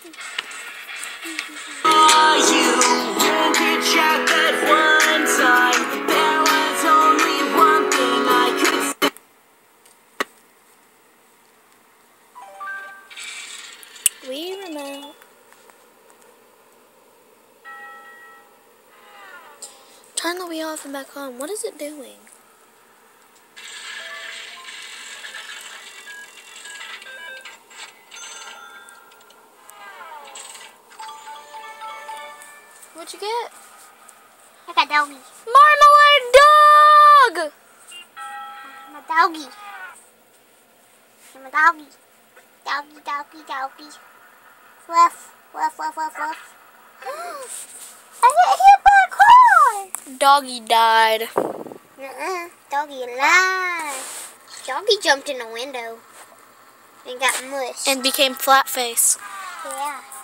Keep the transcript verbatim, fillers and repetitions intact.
You won't get shot that one time. There was only one thing I could say. We remote. Turn the wheel off and back on. What is it doing? What'd you get? I got doggy. Marmalade dog! I'm a doggy. I'm a doggy. Doggy, doggy, doggy. Woof, woof, woof, woof, woof. I got hit by a car. Doggy died. Uh-uh. Doggy alive. Doggy jumped in the window and got mushed. And became flat face. Yeah.